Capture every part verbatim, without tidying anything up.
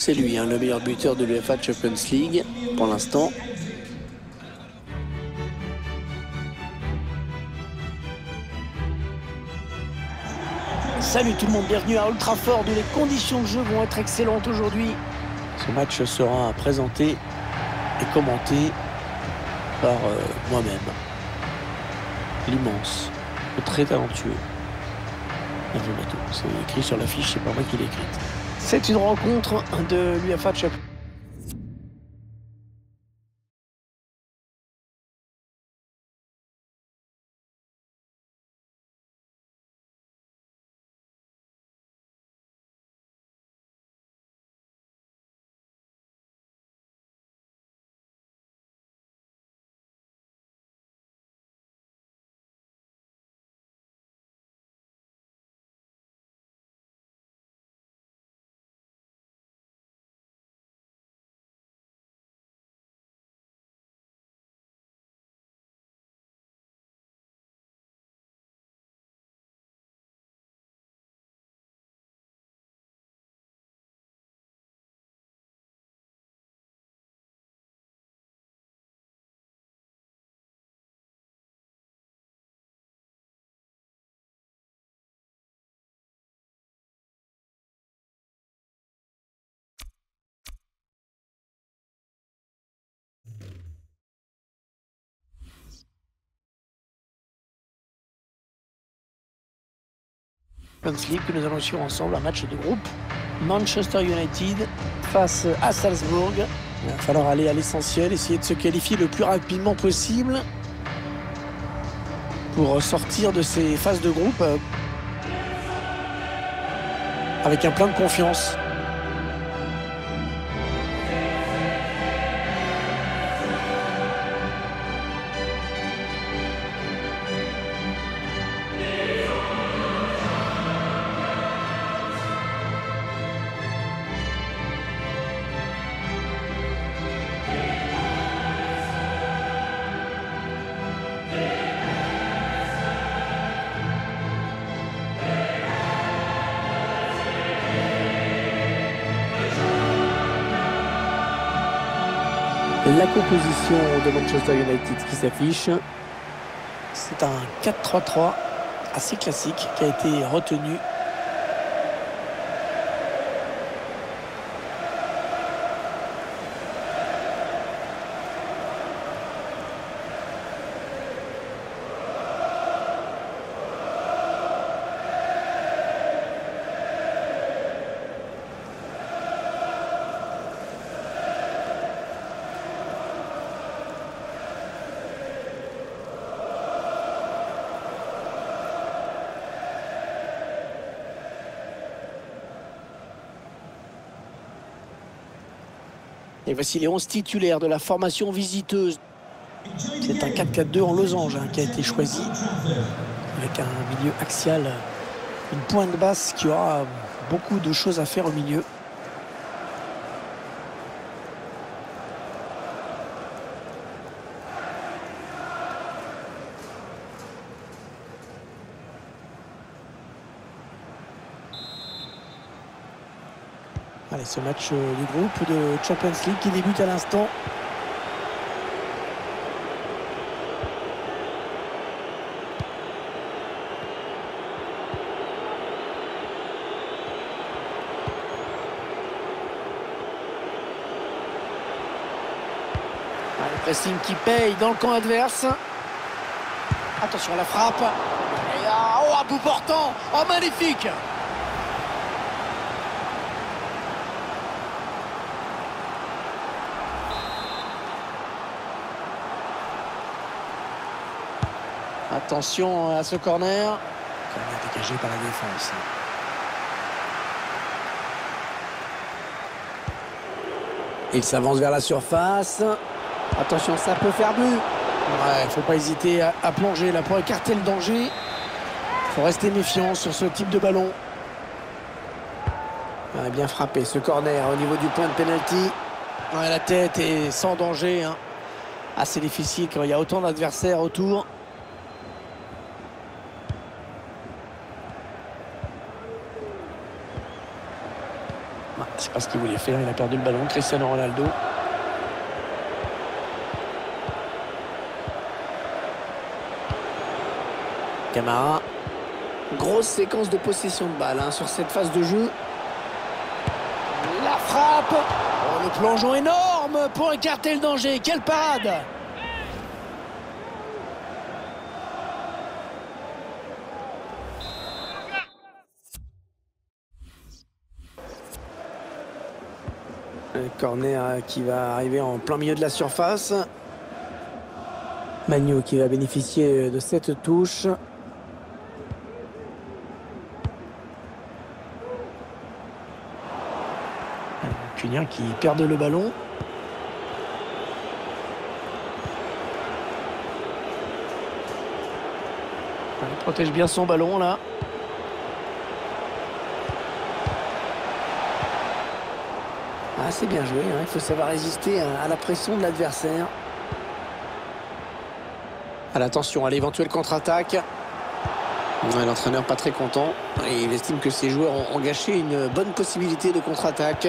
C'est lui, hein, le meilleur buteur de l'UEFA Champions League pour l'instant. Salut tout le monde, bienvenue à Old Trafford où les conditions de jeu vont être excellentes aujourd'hui. Ce match sera présenté et commenté par euh, moi-même, l'immense, le très talentueux Hervé Mato. C'est écrit sur l'affiche, c'est pas moi qui l'ai écrite. C'est une rencontre de l'UEFA Champions League. League que nous allons suivre ensemble un match de groupe. Manchester United face à Salzbourg. Il va falloir aller à l'essentiel, essayer de se qualifier le plus rapidement possible pour sortir de ces phases de groupe avec un plein de confiance. La composition de Manchester United qui s'affiche, c'est un quatre trois trois assez classique qui a été retenu. Et voici les onze titulaires de la formation visiteuse. C'est un quatre quatre deux en losange hein, qui a été choisi, avec un milieu axial, une pointe basse qui aura beaucoup de choses à faire au milieu. Allez, ce match du groupe de Champions League qui débute à l'instant. Le pressing qui paye dans le camp adverse. Attention à la frappe. Et là, oh, à bout portant. Oh, magnifique. Attention à ce corner. Corner dégagé par la défense. Il s'avance vers la surface. Attention, ça peut faire but. Ouais, faut pas hésiter à, à plonger là pour écarter le danger. Faut rester méfiant sur ce type de ballon. Ouais, bien frappé ce corner au niveau du point de pénalty. Ouais, la tête est sans danger. Hein. Assez difficile quand il y a autant d'adversaires autour. pas ce qu'il voulait faire, il a perdu le ballon. Cristiano Ronaldo. Camara. Grosse séquence de possession de balle hein, sur cette phase de jeu. La frappe. Oh, le plongeon énorme pour écarter le danger. Quelle parade! Un corner qui va arriver en plein milieu de la surface. Magno qui va bénéficier de cette touche. Cunha qui perd le ballon. Il protège bien son ballon là. Ah, c'est bien joué, hein. Il faut savoir résister à la pression de l'adversaire. Attention à l'éventuelle contre-attaque. Ouais, l'entraîneur pas très content. Et il estime que ses joueurs ont gâché une bonne possibilité de contre-attaque.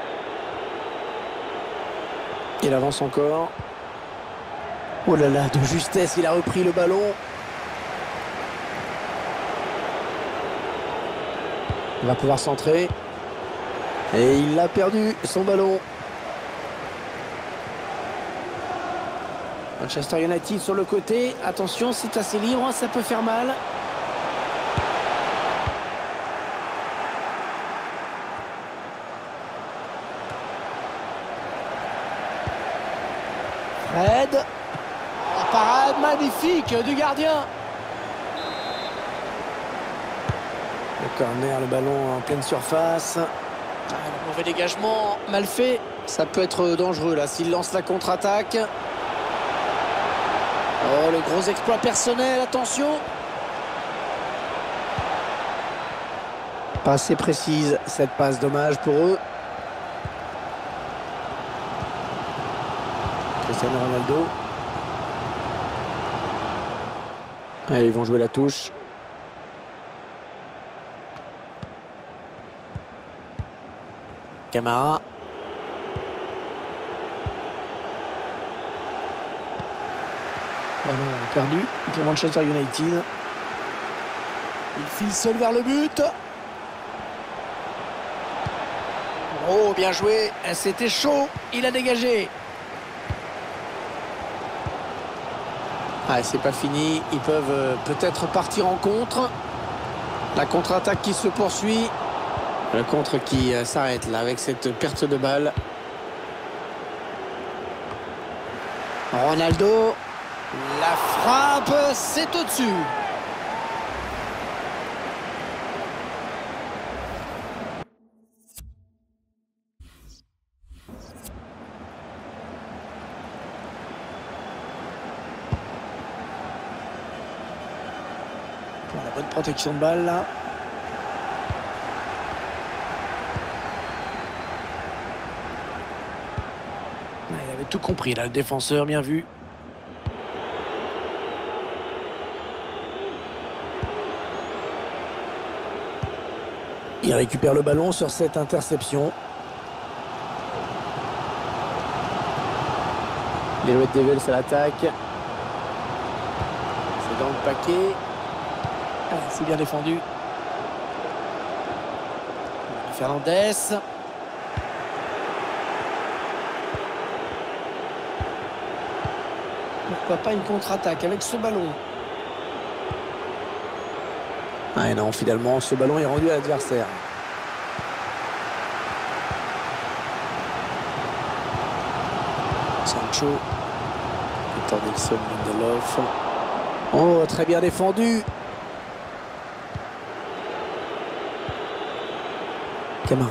Il avance encore. Oh là là, de justesse, il a repris le ballon. Il va pouvoir centrer. Et il a perdu son ballon. Manchester United sur le côté. Attention, c'est assez libre, ça peut faire mal. Fred. La parade magnifique du gardien. Le corner, le ballon en pleine surface. Ah, le mauvais dégagement, mal fait. Ça peut être dangereux là s'il lance la contre-attaque. Oh, le gros exploit personnel, attention. Pas assez précise cette passe, dommage pour eux. Cristiano Ronaldo. Allez, ils vont jouer la touche. Camara. Ballon perdu pour Manchester United. Il file seul vers le but. Oh, bien joué. C'était chaud. Il a dégagé. Ah, c'est pas fini. Ils peuvent euh, peut-être partir en contre. La contre-attaque qui se poursuit. Le contre qui euh, s'arrête là avec cette perte de balle. Ronaldo. La frappe, c'est au-dessus. Pour la bonne protection de balle là. Il avait tout compris là, le défenseur, bien vu. Il récupère le ballon sur cette interception. Les Red Devils à l'attaque. C'est dans le paquet. Ah, c'est bien défendu. Fernandez. Pourquoi pas une contre-attaque avec ce ballon? Ah non, finalement, ce ballon est rendu à l'adversaire. Sancho. Victor Nilsson, Lindelof. Oh, très bien défendu. Camara.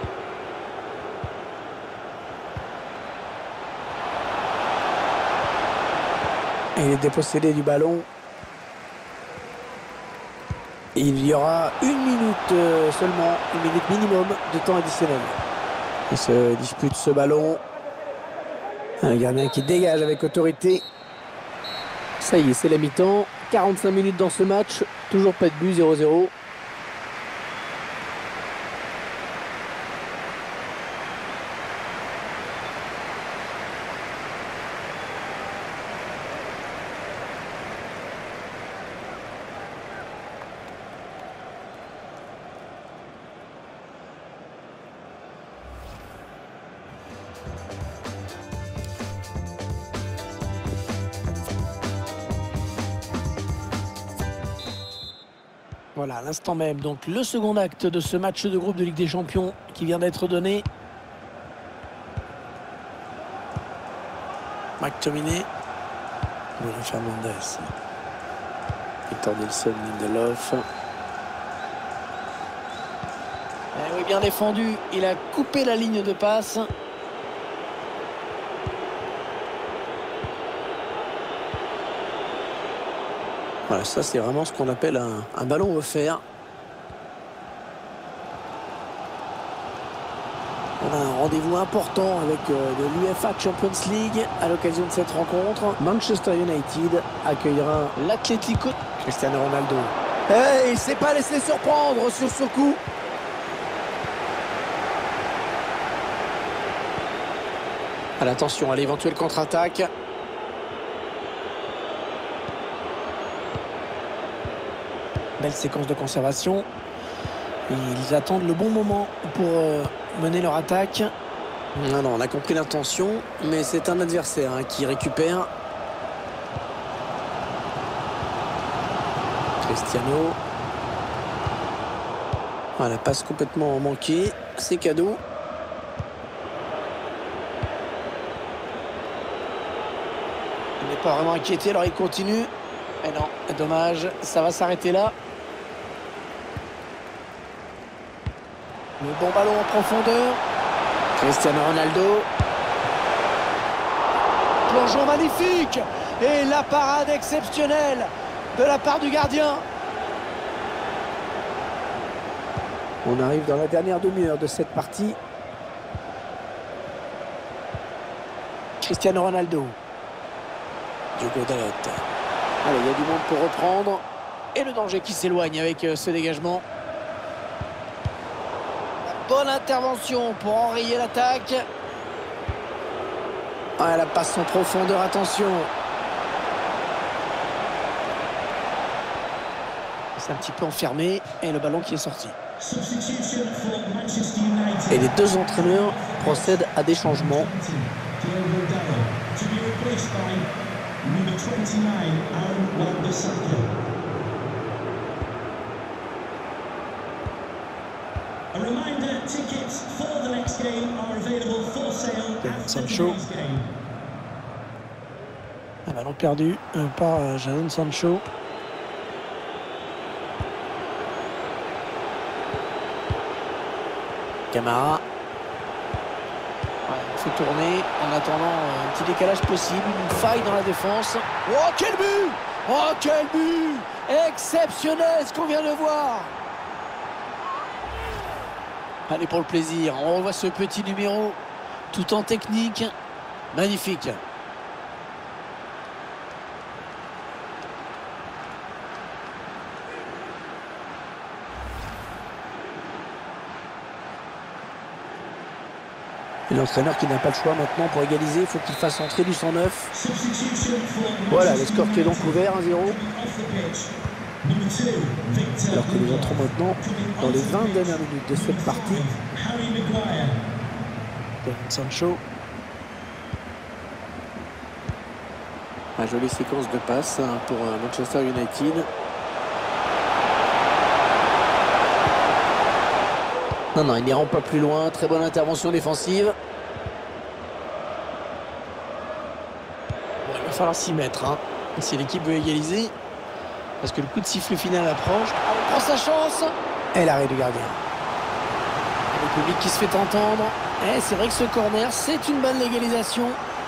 Et il est dépossédé du ballon. Il y aura une minute euh, seulement, une minute minimum de temps additionnel. Il se dispute ce ballon. Un gardien qui dégage avec autorité. Ça y est, c'est la mi-temps. quarante-cinq minutes dans ce match. Toujours pas de but, zéro zéro. Voilà, à l'instant même, donc le second acte de ce match de groupe de Ligue des Champions qui vient d'être donné. McTominay, Bruno Fernandes, Victor Nilsson, Lindelof. Eh oui, bien défendu, il a coupé la ligne de passe. Voilà, ça c'est vraiment ce qu'on appelle un, un ballon offert. On a un rendez-vous important avec euh, de l'U E F A Champions League à l'occasion de cette rencontre. Manchester United accueillera l'Atlético. Cristiano Ronaldo. Hey, il ne s'est pas laissé surprendre sur ce coup. Attention à l'éventuelle contre-attaque. Belle séquence de conservation. Et ils attendent le bon moment pour euh, mener leur attaque. Non, non, on a compris l'intention, mais c'est un adversaire hein, qui récupère. Cristiano. Ah, la passe complètement manquée. C'est cadeau. Il n'est pas vraiment inquiété, alors il continue. Mais non, dommage, ça va s'arrêter là. Le bon ballon en profondeur. Cristiano Ronaldo. Plongeon magnifique. Et la parade exceptionnelle de la part du gardien. On arrive dans la dernière demi-heure de cette partie. Cristiano Ronaldo. Diogo Dalot. Allez, il y a du monde pour reprendre. Et le danger qui s'éloigne avec ce dégagement. Bonne intervention pour enrayer l'attaque. Ah, la passe en profondeur, attention. C'est un petit peu enfermé et le ballon qui est sorti. Et les deux entraîneurs procèdent à des changements. Sancho. Un ballon perdu euh, par euh, Jadon Sancho. Camara. Ouais, on fait tourner en attendant euh, un petit décalage possible, une faille dans la défense. Oh quel but! Oh quel but! Exceptionnel ce qu'on vient de voir! Allez, pour le plaisir, on revoit ce petit numéro tout en technique. Magnifique. Et l'entraîneur qui n'a pas le choix maintenant pour égaliser, il faut qu'il fasse entrer du cent neuf. Voilà, le score qui est donc ouvert, un zéro. Alors que nous entrons maintenant dans les vingt dernières minutes de cette partie. Sancho. Une jolie séquence de passe hein, pour Manchester United. Non, non, il n'ira pas plus loin. Très bonne intervention défensive. Bon, il va falloir s'y mettre hein, si l'équipe veut égaliser. Parce que le coup de sifflet final approche. Ah, on prend sa chance. Et l'arrêt du gardien. Le public qui se fait entendre. Et c'est vrai que ce corner, c'est une bonne légalisation.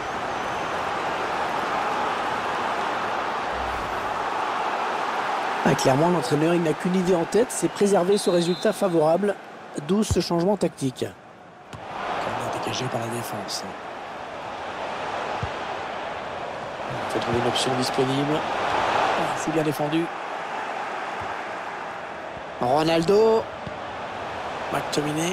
Ah, clairement, l'entraîneur, il n'a qu'une idée en tête, c'est préserver ce résultat favorable. D'où ce changement tactique. Corner dégagé par la défense. Il faut trouver une option disponible. C'est bien défendu. Ronaldo. McTominay.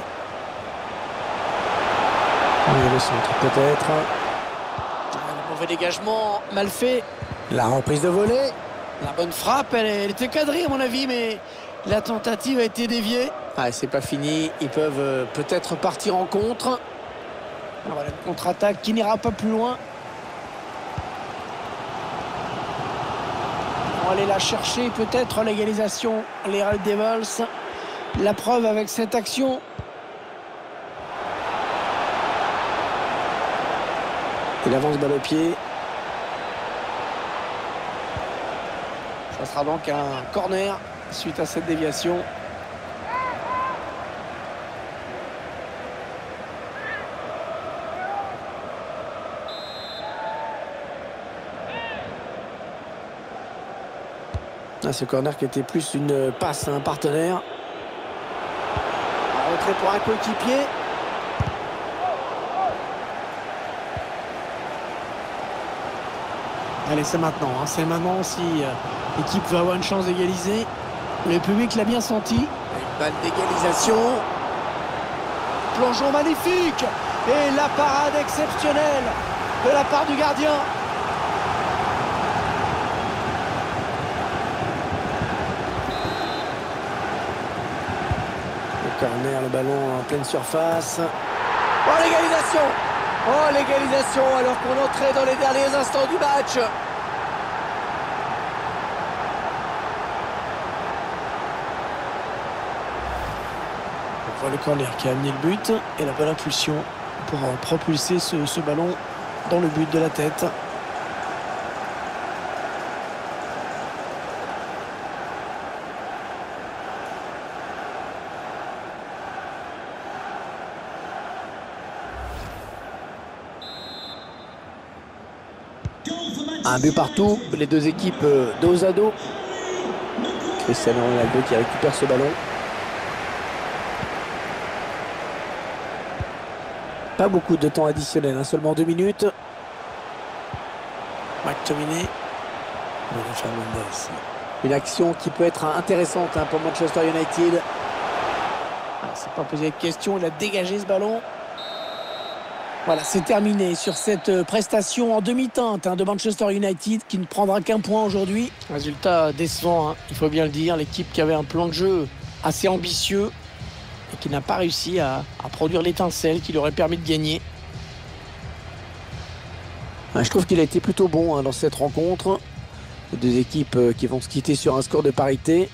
Oui, le centre peut-être. Un mauvais dégagement, mal fait. La reprise de volée. La bonne frappe, elle, elle était cadrée à mon avis, mais la tentative a été déviée. Ah, c'est pas fini. Ils peuvent euh, peut-être partir en contre. Voilà une contre-attaque qui n'ira pas plus loin. On va aller la chercher peut-être l'égalisation, les Red Devils. La preuve avec cette action. Il avance balle au pied. Ça sera donc un corner suite à cette déviation. Ah, ce corner qui était plus une passe à un partenaire. Un retrait pour un coéquipier. Allez, c'est maintenant. Hein. C'est maintenant si euh, l'équipe veut avoir une chance d'égaliser. Le public l'a bien senti. Une balle d'égalisation. Plongeon magnifique. Et la parade exceptionnelle de la part du gardien. Corner, le ballon en pleine surface. Oh, l'égalisation! Oh, l'égalisation alors qu'on entrait dans les derniers instants du match. On voit le corner qui a amené le but et la bonne impulsion pour propulser ce, ce ballon dans le but de la tête. Un but partout, les deux équipes dos à dos. Cristiano Ronaldo qui récupère ce ballon. Pas beaucoup de temps additionnel, hein, seulement deux minutes. McTominay. Une action qui peut être intéressante hein, pour Manchester United. Ah, c'est pas posé de question, il a dégagé ce ballon. Voilà, c'est terminé sur cette prestation en demi-teinte hein, de Manchester United qui ne prendra qu'un point aujourd'hui. Résultat décevant, hein, il faut bien le dire. L'équipe qui avait un plan de jeu assez ambitieux et qui n'a pas réussi à, à produire l'étincelle qui lui aurait permis de gagner. Je trouve qu'il a été plutôt bon hein, dans cette rencontre. Les deux équipes qui vont se quitter sur un score de parité.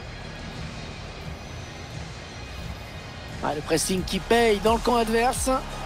Ah, le pressing qui paye dans le camp adverse.